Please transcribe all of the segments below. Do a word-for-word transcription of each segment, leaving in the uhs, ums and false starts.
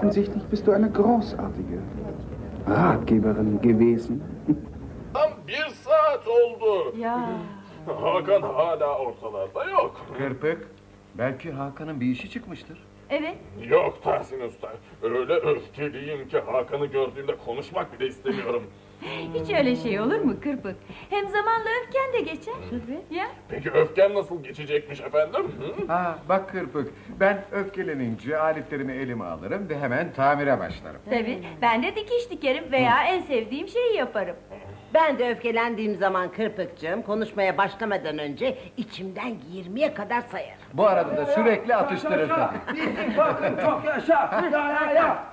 Offensichtlich bist du eine großartige Ratgeberin gewesen. Tam bir saat oldu. Ya. Hakan hala ortalarda yok. Kırpık, belki Hakan'ın bir işi çıkmıştır. Evet. Yok Tahsin Usta. Öyle öfkeliyim ki Hakan'ı gördüğümde konuşmak bile istemiyorum. Hiç öyle şey olur mu Kırpık? Hem zamanla öfken de geçer. Ya. Peki öfkem nasıl geçecekmiş efendim? Hı? Ha, bak Kırpık, ben öfkelenince aletlerimi elime alırım ve hemen tamire başlarım. Tabii. Ben de dikiş dikerim veya en sevdiğim şeyi yaparım. Ben de öfkelendiğim zaman Kırpıkcığım konuşmaya başlamadan önce içimden yirmiye kadar sayarım. Bu arada da sürekli atıştırır tabii. Bakın çok yaşa. Ya ya ya.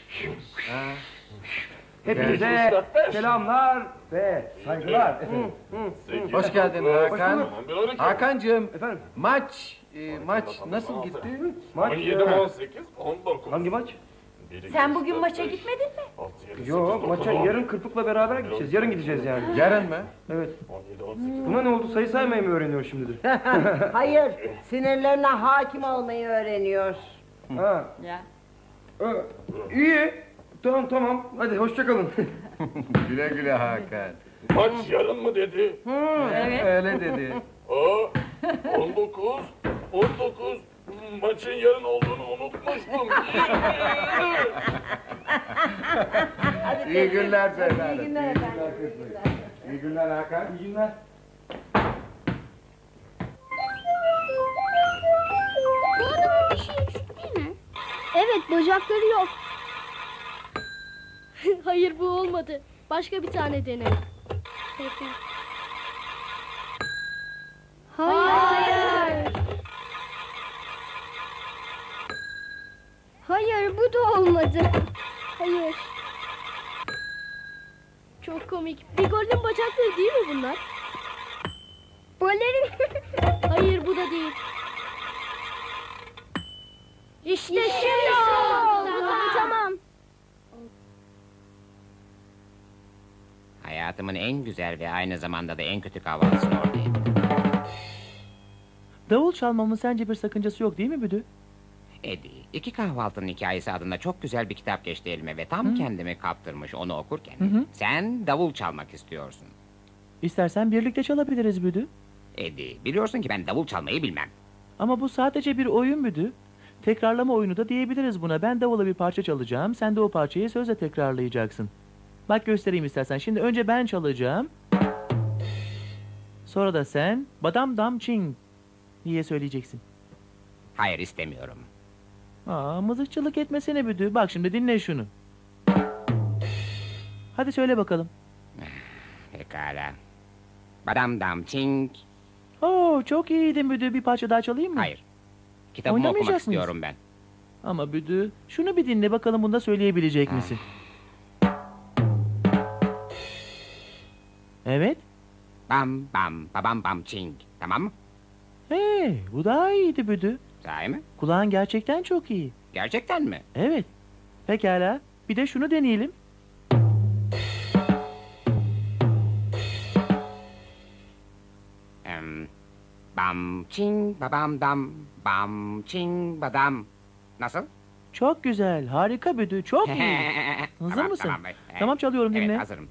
Hepinize selamlar ve saygılar efendim. Hoş geldin Hakan. Hakan'cığım, Efendim? maç, e, maç nasıl gitti? Maç, on yedi, on sekiz, on dokuz. Hangi maç? Sen bugün maça gitmedin mi? Yok, maça yarın Kırpık'la beraber gideceğiz. Yarın gideceğiz yani. Yarın mı? Evet. Buna ne oldu? Sayı saymayı mı öğreniyor şimdidir? Hayır, sinirlerine hakim olmayı öğreniyor. Ha. Ya. Ee, iyi. Tamam tamam. Hadi hoşça kalın. Güle güle Hakan. Maç yarın mı dedi? Evet. Öyle dedi. Aa, on dokuz, on dokuz. Maçın yarın olduğunu unutmuştum. İyi günler Zeynep. İyi günler efendim. İyi günler Hakan. İyi günler. Bu adamın bir şey eksik değil mi? Evet, bacakları yok. Hayır, bu olmadı. Başka bir tane deneyelim. Peki. Hayır. Hayır, bu da olmadı. Hayır. Çok komik. Bir golün bacakları değil mi bunlar? Gollerin... Hayır, bu da değil. İşte şimdi oldu. Tamam. Hayatımın en güzel ve aynı zamanda da en kötü kahvaltısını orada yedim. Davul çalmamın sence bir sakıncası yok değil mi Büdü? Eddie, iki kahvaltının hikayesi adında çok güzel bir kitap geçti elime ve tam Hı. kendimi kaptırmış onu okurken. Hı hı. Sen davul çalmak istiyorsun. İstersen birlikte çalabiliriz Büdü. Eddie, biliyorsun ki ben davul çalmayı bilmem. Ama bu sadece bir oyun Büdü. Tekrarlama oyunu da diyebiliriz buna. Ben davula bir parça çalacağım, sen de o parçayı sözle tekrarlayacaksın. Bak göstereyim istersen. Şimdi önce ben çalacağım. Sonra da sen badam dam çing diye söyleyeceksin. Hayır, istemiyorum. Aa, mızıkçılık etmesene Büdü. Bak şimdi dinle şunu. Hadi söyle bakalım. Pekala. Badam dam çing. Oo, çok iyiydin Büdü. Bir parça daha çalayım mı? Hayır. Kitabımı Oynamayacak okumak mıyız? istiyorum ben. Ama Büdü, şunu bir dinle bakalım bunda söyleyebilecek misin? Evet. Bam bam babam bam çing. Tamam mı? Hey, bu daha iyiydi Büdü. Sahi mi? Kulağın gerçekten çok iyi. Gerçekten mi? Evet. Pekala. Bir de şunu deneyelim. Em, bam çing babam dam. Bam çing badam. Nasıl? Çok güzel. Harika Büdü. Çok iyi. Hazır Tamam, mısın? Tamam, evet. Tamam, çalıyorum, dinle. Evet, hazırım.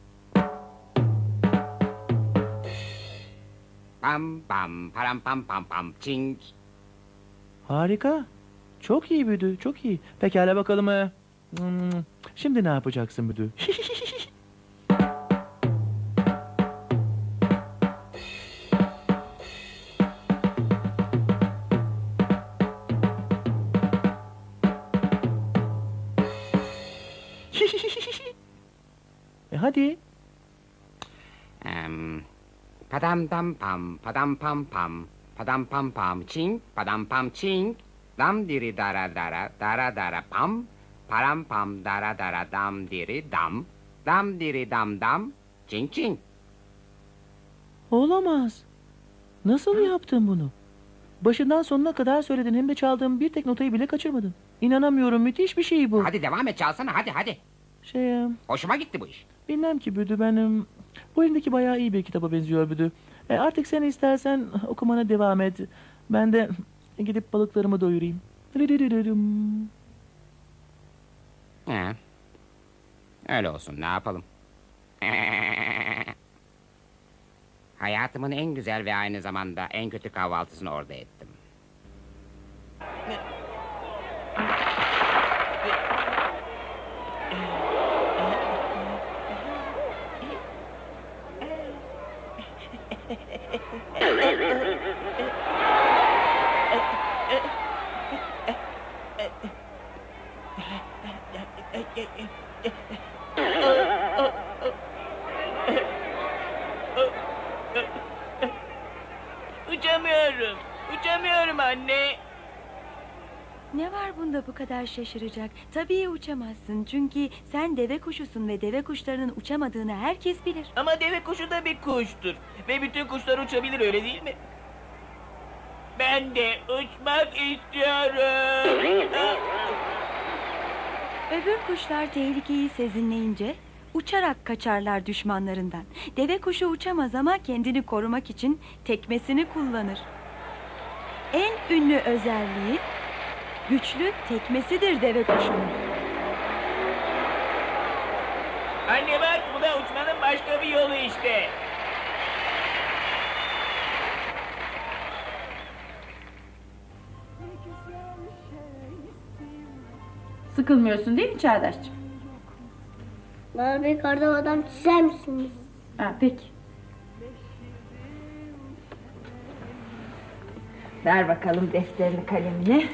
Bam bam param pam pam pam çing. Harika. Çok iyi Büdü. Çok iyi. Pekala bakalım. ee, hmm, Şimdi ne yapacaksın Büdü? e hadi. Em, padam dam pam padam pam pam padam pam pam çing padam pam çing dam diri dara dara dara dara pam param pam dara dara dam diri dam dam diri dam dam çing çing. Olamaz. Nasıl yaptın bunu? Başından sonuna kadar söyledin, hem de çaldığım bir tek notayı bile kaçırmadın. İnanamıyorum, müthiş bir şey bu. Hadi devam et, çalsana, hadi hadi. Şey, Hoşuma gitti bu iş. bilmem ki Büdü, benim... Bu elimdeki bayağı iyi bir kitaba benziyor Büdü. E, artık sen istersen okumana devam et. Ben de gidip balıklarımı doyurayım. He. Öyle olsun, ne yapalım? Hayatımın en güzel ve aynı zamanda en kötü kahvaltısını orada ettim. Uçamıyorum. Uçamıyorum anne. Ne var bunda bu kadar şaşıracak? Tabii uçamazsın çünkü sen deve kuşusun ve deve kuşlarının uçamadığını herkes bilir. Ama deve kuşu da bir kuştur. Ve bütün kuşlar uçabilir, öyle değil mi? Ben de uçmak istiyorum. Öbür kuşlar tehlikeyi sezinleyince uçarak kaçarlar düşmanlarından. Deve kuşu uçamaz ama kendini korumak için tekmesini kullanır. En ünlü özelliği güçlü tekmesidir deve kuşunun. Anne bak, bu da uçmanın başka bir yolu işte. Sıkılmıyorsun değil mi Çağdaş'cığım? Bana bir kardan adam çizer misiniz? Ha, peki. Ver bakalım defterini, kalemini.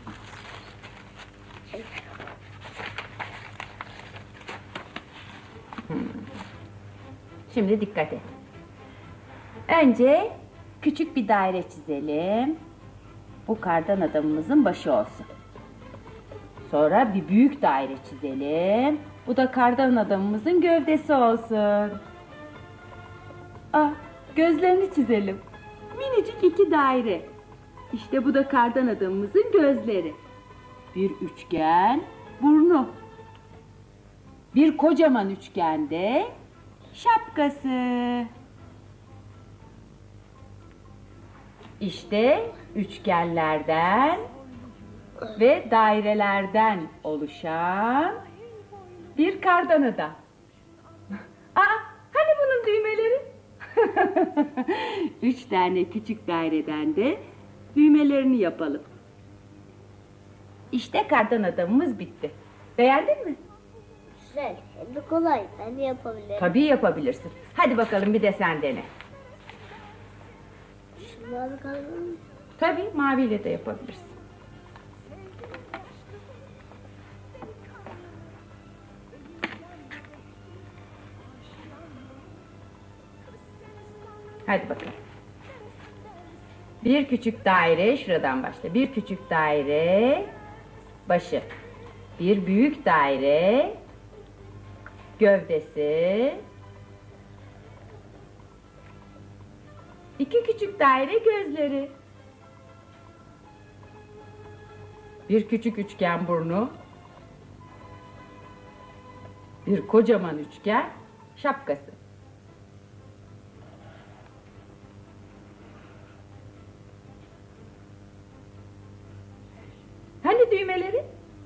Hmm. Şimdi dikkat et. Önce küçük bir daire çizelim. Bu kardan adamımızın başı olsun. Sonra bir büyük daire çizelim. Bu da kardan adamımızın gövdesi olsun. Ah, gözlerini çizelim. Minicik iki daire. İşte bu da kardan adamımızın gözleri. Bir üçgen, burnu. Bir kocaman üçgende şapkası. İşte üçgenlerden ve dairelerden oluşan bir kardan adam. Aa, hani bunun düğmeleri? Üç tane küçük daireden de düğmelerini yapalım. İşte kardan adamımız bitti. Beğendin mi? Güzel, hem de kolay. Ben de yapabilirim. Tabii yapabilirsin. Hadi bakalım bir de sen dene. Şunları kalın. Tabii maviyle de yapabilirsin. Hadi bakalım. Bir küçük daire, şuradan başla. Bir küçük daire, başı. Bir büyük daire, gövdesi. İki küçük daire, gözleri. Bir küçük üçgen burnu. Bir kocaman üçgen, şapkası. Hani düğmeleri?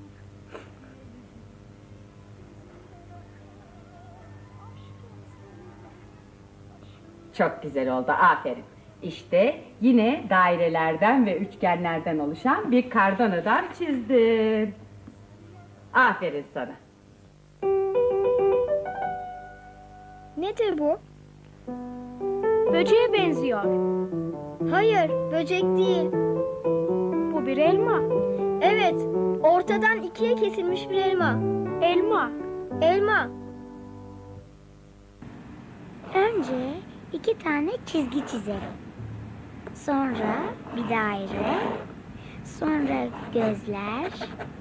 Çok güzel oldu, aferin. İşte yine dairelerden ve üçgenlerden oluşan bir kardan adam çizdin. Aferin sana. Nedir bu? Böceğe benziyor. Hayır, böcek değil. Bu bir elma. Evet, ortadan ikiye kesilmiş bir elma. Elma. Elma. Önce iki tane çizgi çizerim. Sonra bir daire. Sonra gözler.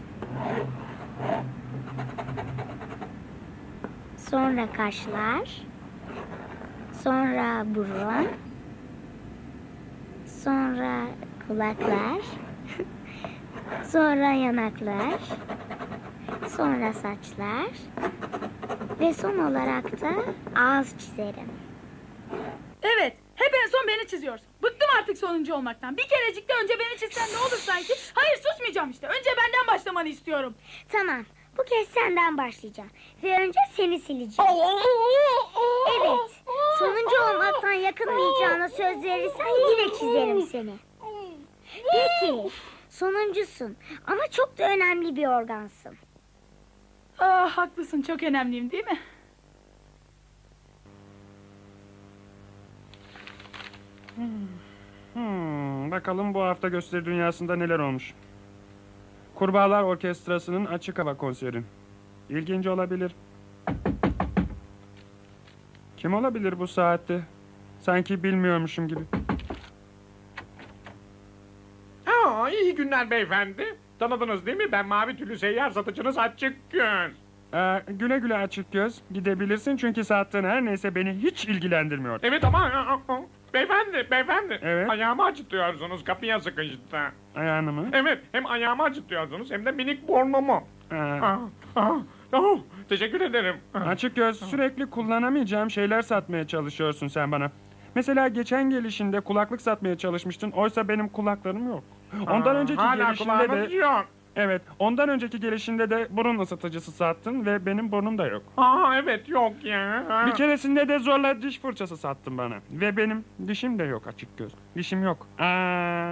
Sonra kaşlar. Sonra burun. Sonra kulaklar. Sonra yanaklar. Sonra saçlar. Ve son olarak da ağız çizerim. Evet, hep en son beni çiziyorsun. Bıktım artık sonuncu olmaktan. Bir kerecik de önce beni çizsen ne olur sanki? Hayır, susmayacağım işte. Önce benden başlamanı istiyorum. Tamam, Bu kez senden başlayacağım. Ve önce seni sileceğim. Evet. Sonuncu olmaktan yakınmayacağına söz verirsen yine çizerim seni. Peki. Sonuncusun. Ama çok da önemli bir organsın. Ah, haklısın, çok önemliyim değil mi? Hmm, bakalım bu hafta gösteri dünyasında neler olmuş. Kurbağalar Orkestrası'nın açık hava konseri. İlginç olabilir. Kim olabilir bu saatte? Sanki bilmiyormuşum gibi. Aa, iyi günler beyefendi. Tanıdınız değil mi? Ben Mavi Tüllü seyyar satıcınız Açık Göz. Ee, güle güle Açık Göz. Gidebilirsin çünkü sattığın her neyse beni hiç ilgilendirmiyor. Evet ama... Beyefendi, beyefendi. Evet. Ayağımı acıtıyorsunuz, kapıya sıkıştı. Ayağını mı? Evet, hem ayağımı acıtıyorsunuz hem de minik burnumu. Ee, Ah, ah, oh, teşekkür ederim. Açık Göz, sürekli kullanamayacağım şeyler satmaya çalışıyorsun sen bana. Mesela geçen gelişinde kulaklık satmaya çalışmıştın. Oysa benim kulaklarım yok. Ondan Aa, önceki hala gelişinde kulağınız de... yok. Evet, ondan önceki gelişinde de burun ısıtıcısı sattın ve benim burnum da yok. Aa, evet yok ya. Bir keresinde de zorla diş fırçası sattın bana. Ve benim dişim de yok Açık Göz. Dişim yok. Aa, aa.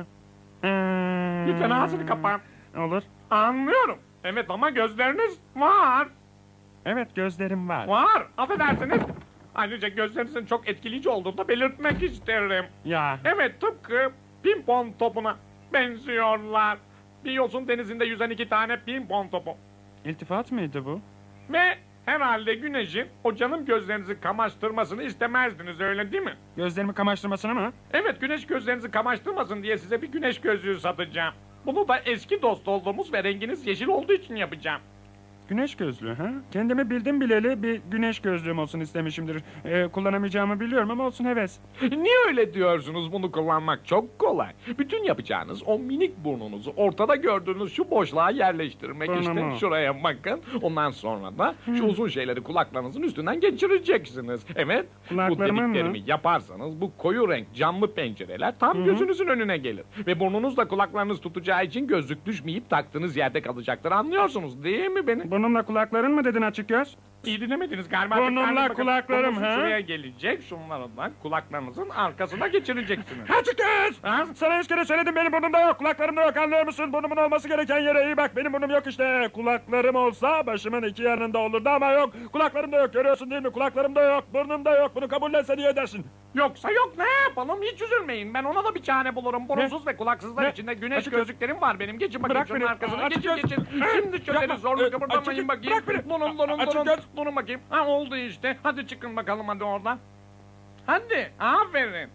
Lütfen ağzını kapat. Olur. Anlıyorum. Evet ama gözleriniz var. Evet, gözlerim var. Var, affedersiniz. Ayrıca gözlerinizin çok etkileyici olduğunu da belirtmek isterim. Ya. Evet, tıpkı pimpon topuna benziyorlar. Bir yosun denizinde yüzen iki tane pimpon topu. İltifat mıydı bu? Ve herhalde güneşin o canım gözlerinizi kamaştırmasını istemezdiniz, öyle değil mi? Gözlerimi kamaştırmasını mı? Evet, güneş gözlerinizi kamaştırmasın diye size bir güneş gözlüğü satacağım. Bunu da eski dost olduğumuz ve renginiz yeşil olduğu için yapacağım. Güneş gözlüğü ha? Kendimi bildim bileli bir güneş gözlüğüm olsun istemişimdir. Ee, kullanamayacağımı biliyorum ama olsun heves. Niye öyle diyorsunuz? Bunu kullanmak çok kolay. Bütün yapacağınız o minik burnunuzu ortada gördüğünüz şu boşluğa yerleştirmek. Burnumu. İşte şuraya bakın. Ondan sonra da şu uzun şeyleri kulaklarınızın üstünden geçireceksiniz. Evet. Bu Kulaklarımın dediklerimi mı? yaparsanız bu koyu renk camlı pencereler tam Hı hı. gözünüzün önüne gelir. Ve burnunuzla kulaklarınız tutacağı için gözlük düşmeyip taktığınız yerde kalacaktır. Anlıyorsunuz değil mi beni? Burnumla kulakların mı dedin Açık Göz? İyi dinlemediniz galiba. Burnumla Tekrar bakın. kulaklarım, Burnunuzu ha? Şuraya gelecek. Şunları da kulaklarınızın arkasına geçireceksiniz. Açık Göz! Ha? Sana yüz kere söyledim, benim burnumda yok, kulaklarımda yok, anlıyor musun? Burnumun olması gereken yere iyi bak, benim burnum yok işte. Kulaklarım olsa başımın iki yanında olurdu ama yok. Kulaklarım da yok, görüyorsun değil mi? Kulaklarım da yok, burnum da yok. Bunu kabullensen iyi edersin. Yoksa yok, ne yapalım, hiç üzülmeyin. Ben ona da bir çare bulurum. Burunsuz ve kulaksızlar Ne? içinde güneş Açık- gözlüklerim var benim. Geçin bakayım Bırak şunun beni. arkasına. Açık Geçin göz. geçin. Şimdi şöyle Yapma. zorlu Ee, kıpırdamayın açık- bakayım. bırak beni. Durun durun Açık durun. göz. Durun bakayım. Ha, oldu işte. Hadi çıkın bakalım hadi oradan. Hadi, aferin.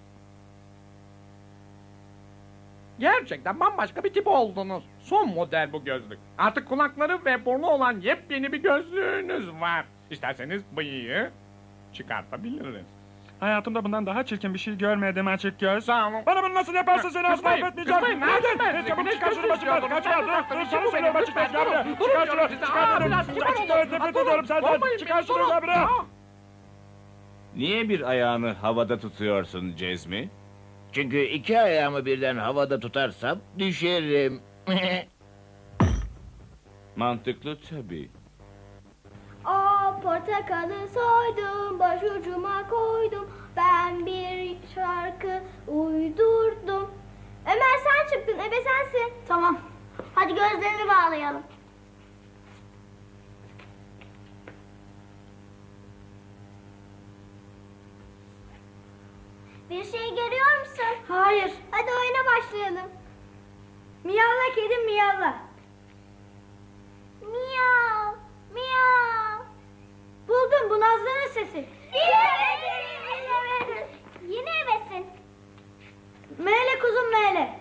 Gerçekten bambaşka bir tip oldunuz. Son model bu gözlük. Artık kulakları ve burnu olan yepyeni bir gözlüğünüz var. İsterseniz bıyığı çıkartabiliriz. Hayatımda bundan daha çirkin bir şey görmedim Açık Göz. Sağ olun. Bana bunu nasıl yaparsın, seni asla Kızmayın, affetmeyeceğim. kızmayın, ne Hadi, yapayım ben? ne çabuk Güneş çıkar şunu gözlüğü başımdan, istiyordum. kaçma, Ben dur, de dur, sana lütfen, söylüyorum Açık Göz, lütfen, gel buraya. durun, Çıkar durun şunu, size. çıkar Aa, şunu. biraz kibar Açık olun. Göz, nefret Durun, ediyorum senden. durmayın, Çıkar şunu, durun. gel buraya. Aa. Niye bir ayağını havada tutuyorsun Cezmi? Çünkü iki ayağımı birden havada tutarsam düşerim. Mantıklı tabii. Aa, portakalı soydum, başucuma koydum. Ben bir şarkı uydurdum. Ömer sen çıktın, ebe sensin. Tamam. Hadi gözlerini bağlayalım. Bir şey görüyor musun? Hayır. Hadi oyuna başlayalım. Miyavla kedim miyavla. Miyav, miyav. Buldum, bu Nazlı'nın sesi. Yine evesin. Mele kuzum mele.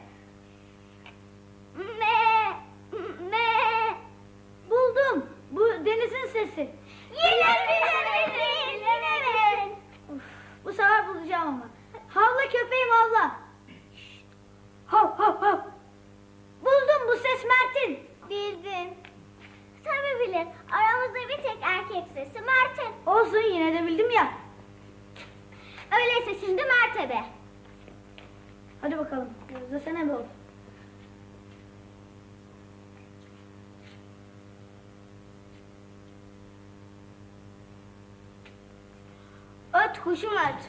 Me, me. Buldum, bu Deniz'in sesi. Yine bilemedin, yine Uf, bu sefer bulacağım ama. Havla köpeğim havla. Hav hav hav. Buldum, bu ses Mert'in. Bildin. Tabii bilir. Aramızda bir tek erkek sesi Mert'in. Olsun, yine de bildim ya. Öyleyse şimdi Mert'e. Hadi bakalım. Gözlesene be oğlum. Dört kuşum öldü.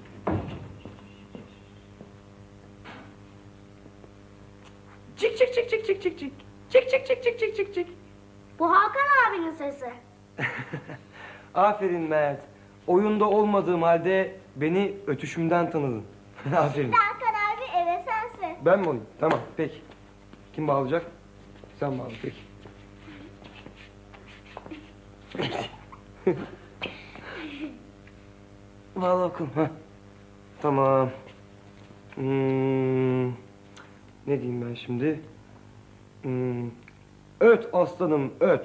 Çık çık çık çık çık çık çık. Çık çık çık çık çık çık çık. Bu Hakan abinin sesi. Aferin Mert. Oyunda olmadığım halde beni ötüşümden tanıdın. Aferin. Hakan abi eve sensin. Ben mi olayım? Tamam peki. Kim bağlayacak? Sen bağla peki. Bağla bakalım. Heh. Tamam. Hmm, ne diyeyim ben şimdi? Hmm, öt aslanım öt.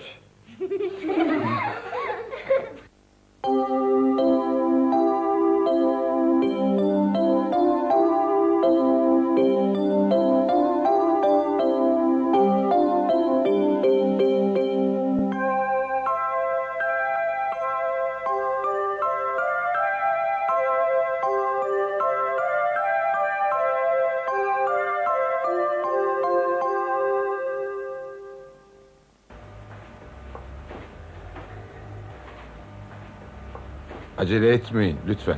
Acele etmeyin lütfen.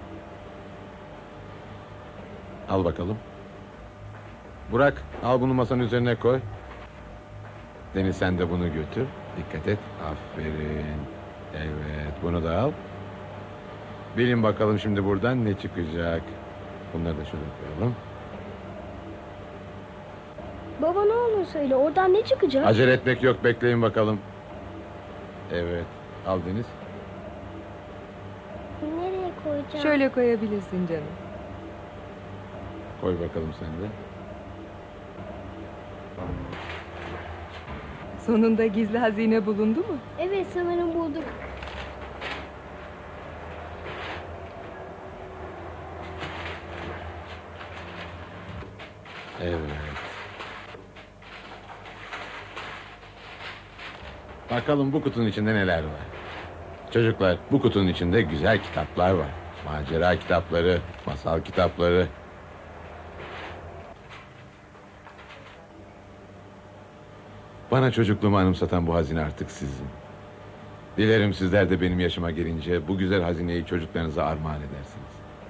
Al bakalım. Burak, al bunu masanın üzerine koy. Deniz sen de bunu götür. Dikkat et. Aferin. Evet, bunu da al. Bilin bakalım şimdi buradan ne çıkacak. Bunları da şöyle koyalım. Baba ne olur söyle oradan ne çıkacak? Acele etmek yok, bekleyin bakalım. Evet, al Deniz. Nereye koyacağım? Şöyle koyabilirsin canım. Koy bakalım sen de. Sonunda gizli hazine bulundu mu? Evet sanırım bulduk. Evet. Bakalım bu kutunun içinde neler var. Çocuklar, bu kutunun içinde güzel kitaplar var. Macera kitapları, masal kitapları. Bana çocukluğumu anımsatan bu hazine artık sizin. Dilerim sizler de benim yaşıma gelince bu güzel hazineyi çocuklarınıza armağan edersiniz.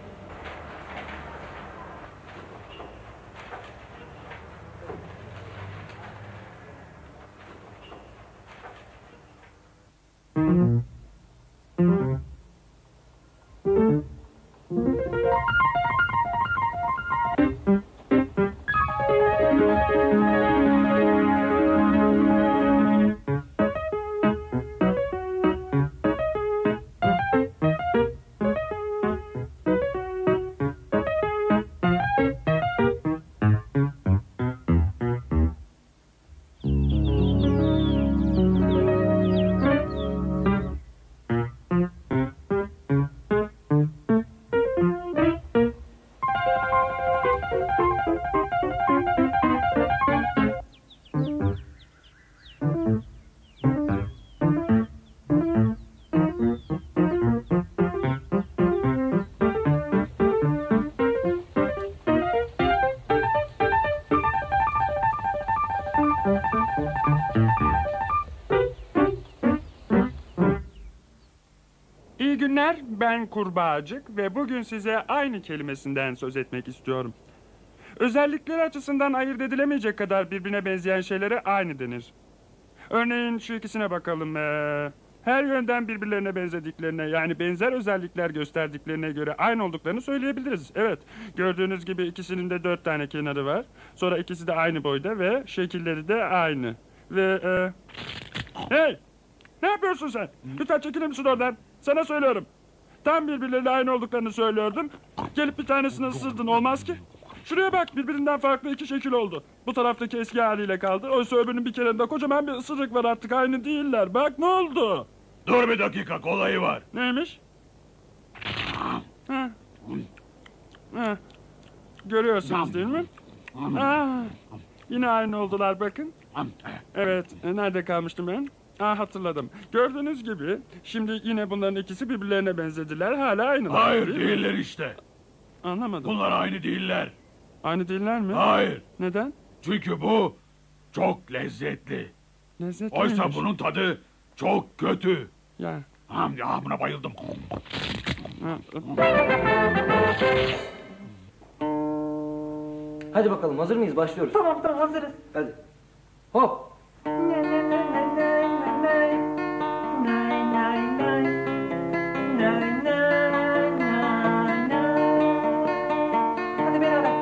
İyi günler, ben Kurbağacık ve bugün size aynı kelimesinden söz etmek istiyorum. Özellikleri açısından ayırt edilemeyecek kadar birbirine benzeyen şeylere aynı denir. Örneğin şu ikisine bakalım. Ee, her yönden birbirlerine benzediklerine, yani benzer özellikler gösterdiklerine göre aynı olduklarını söyleyebiliriz. Evet, gördüğünüz gibi ikisinin de dört tane kenarı var. Sonra ikisi de aynı boyda ve şekilleri de aynı. Ve... E... Hey! Ne yapıyorsun sen? Lütfen çekilir misin oradan? Sana söylüyorum. Tam birbirleriyle aynı olduklarını söylüyordum. Gelip bir tanesini ısırdın, olmaz ki. Şuraya bak, birbirinden farklı iki şekil oldu. Bu taraftaki eski haliyle kaldı. Oysa öbürünün bir kenarında kocaman bir ısırık var, artık aynı değiller. Bak ne oldu? Dur bir dakika, kolayı var. Neymiş? Ha. Ha. Görüyorsunuz değil mi? Aa, yine aynı oldular bakın. Evet, nerede kalmıştım ben? Ah, hatırladım. Gördüğünüz gibi şimdi yine bunların ikisi birbirlerine benzediler. Hala aynılar. Hayır, değil mi? değiller işte. Anlamadım. Bunlar aynı değiller. Aynı değiller mi? Hayır. Neden? Çünkü bu çok lezzetli. Lezzetli Oysa miymiş? bunun tadı çok kötü. Ya. Ha, ya buna bayıldım. Hadi bakalım, hazır mıyız? Başlıyoruz. Tamam tamam hazırız. Hadi. Hop. Hadi beraber.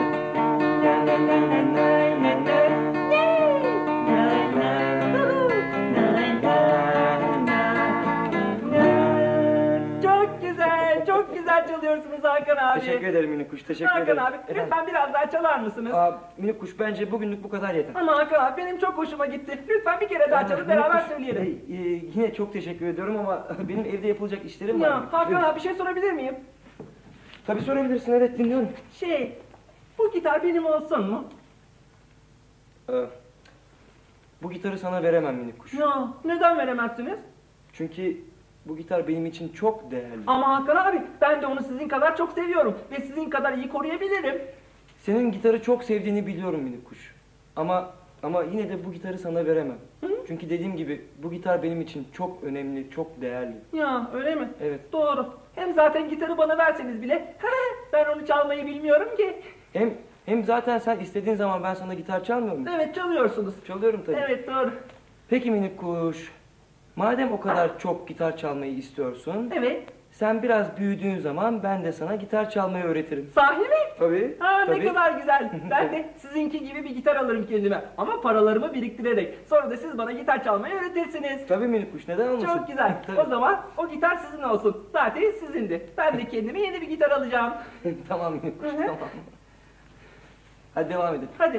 Çok güzel, çok güzel çalıyorsunuz Hakan abi. Teşekkür ederim minik kuş, teşekkür Hakan ederim. abi, lütfen biraz daha çalar mısınız? Aa, minik kuş, bence bugünlük bu kadar yeter. Ama Hakan abi benim çok hoşuma gitti. Lütfen bir kere daha çalıp Minik beraber kuş, söyleyelim. e, e, yine çok teşekkür ediyorum ama benim evde yapılacak işlerim var. Ya minik kuş. Hakan Evet. abi bir şey sorabilir miyim? Tabii sorabilirsin, evet dinliyorum. Şey, bu gitar benim olsun mu? Ee, bu gitarı sana veremem minik kuş. Ya neden veremezsiniz? Çünkü bu gitar benim için çok değerli. Ama Hakan abi ben de onu sizin kadar çok seviyorum ve sizin kadar iyi koruyabilirim. Senin gitarı çok sevdiğini biliyorum minik kuş. Ama ama yine de bu gitarı sana veremem. Hı? Çünkü dediğim gibi bu gitar benim için çok önemli, çok değerli. Ya öyle mi? Evet. Doğru. Hem zaten gitarı bana verseniz bile ben onu çalmayı bilmiyorum ki. Hem hem zaten sen istediğin zaman ben sana gitar çalmıyor muyum? Evet çalıyorsunuz. Çalıyorum tabii. Evet doğru. Peki minik kuş. Madem o kadar çok gitar çalmayı istiyorsun. Evet. Sen biraz büyüdüğün zaman ben de sana gitar çalmayı öğretirim. Sahi mi? Tabii. Ha ne tabii. kadar güzel. Ben de sizinki gibi bir gitar alırım kendime. Ama paralarımı biriktirerek. Sonra da siz bana gitar çalmayı öğretirsiniz. Tabii minik kuş, neden olmasın? Çok güzel. Tabii. O zaman o gitar sizin olsun. Zaten sizindi. Ben de kendime yeni bir gitar alacağım. Tamam minik kuş, Hı hı. tamam. Hadi devam edelim. Hadi.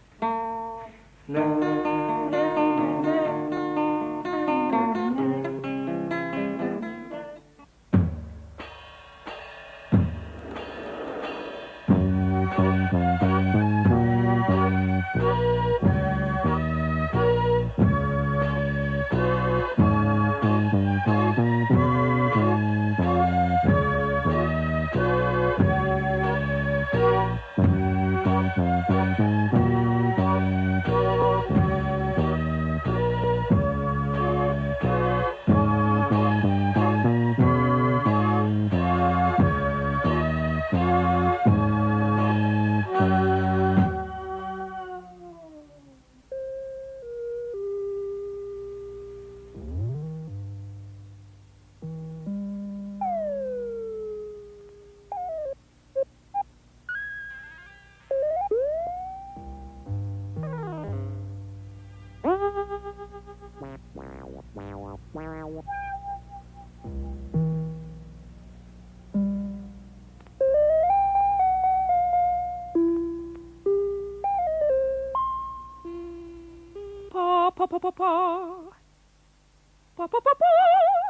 Pa pa pa pa pa. Pa pa pa pa.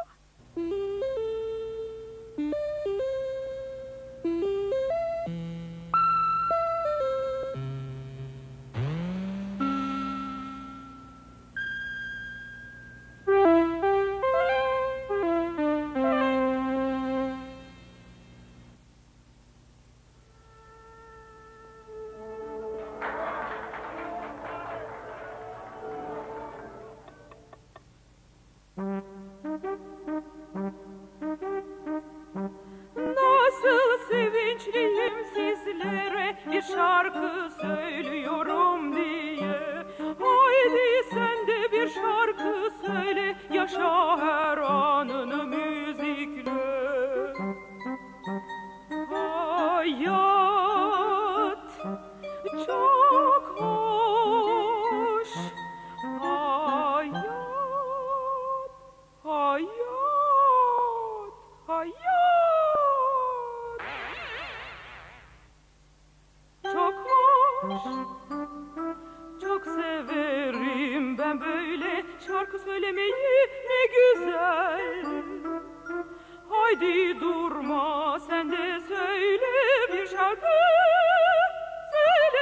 Nasıl sevinçliyim sizlere bir şarkı söylüyorum diye. Haydi sen de bir şarkı söyle, yaşa her anını müzikle. Hayat çok hoş, hayat, hayat, hayat. Çok hoş, çok severim ben böyle şarkı söylemeyi, ne güzel. Haydi durma sen de söyle bir şarkı söyle.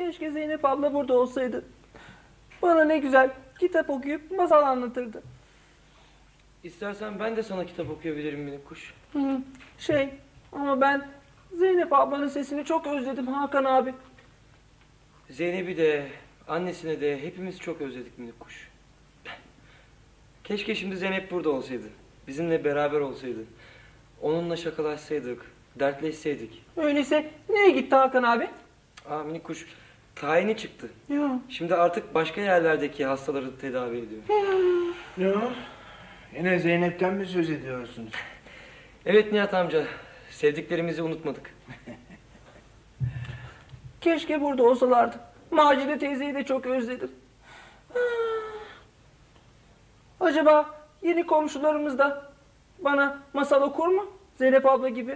Keşke Zeynep abla burada olsaydı. Bana ne güzel kitap okuyup masal anlatırdı. İstersen ben de sana kitap okuyabilirim minik kuş. Hı, şey ama ben Zeynep ablanın sesini çok özledim Hakan abi. Zeynep'i de, annesini de hepimiz çok özledik minik kuş. Keşke şimdi Zeynep burada olsaydı. Bizimle beraber olsaydı. Onunla şakalaşsaydık, dertleşseydik. Öyleyse nereye gitti Hakan abi? Aa minik kuş, tayini çıktı. Ya. Şimdi artık başka yerlerdeki hastaları tedavi ediyor. Ya, yine Zeynep'ten mi söz ediyorsunuz? Evet Nihat amca, sevdiklerimizi unutmadık. Keşke burada olsalardı. Macide teyzeyi de çok özledim. Acaba yeni komşularımız da bana masal okur mu? Zeynep abla gibi.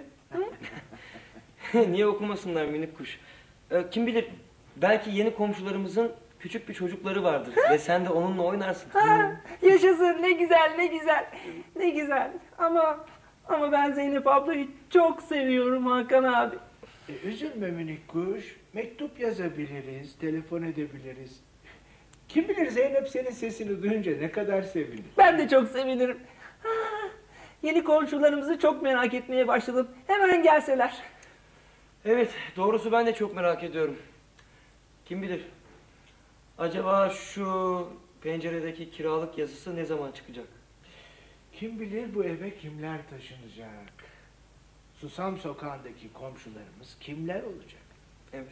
Niye okumasınlar minik kuş? Ee, kim bilir, belki yeni komşularımızın küçük bir çocukları vardır ve sen de onunla oynarsın. Ha, yaşasın, ne güzel, ne güzel, ne güzel. Ama ama ben Zeynep ablayı çok seviyorum Hakan abi. E, üzülme minik kuş. Mektup yazabiliriz, telefon edebiliriz. Kim bilir Zeynep senin sesini duyunca ne kadar sevinir. Ben de çok sevinirim. Ha, yeni komşularımızı çok merak etmeye başladım. Hemen gelseler. Evet, doğrusu ben de çok merak ediyorum. Kim bilir, acaba şu penceredeki kiralık yazısı ne zaman çıkacak? Kim bilir bu eve kimler taşınacak? Susam sokağındaki komşularımız kimler olacak? Evet.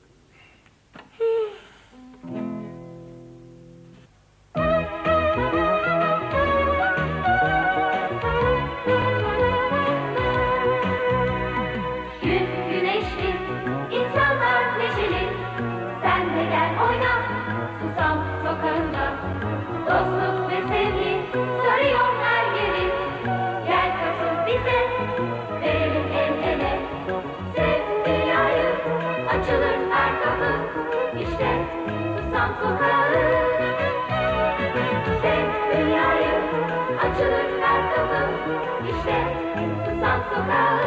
Gün güneşli, insanlar neşeli. Sen de gel oyna, Susam sokağında. Dostluk ve sevgi sarıyor her yeri. Gel katıl bize, verelim el ele. Sev dünyayı, açılır her kapı. İşte Susam sokağı. Sev dünyayı, açılır her kapı. İşte Susam sokağı.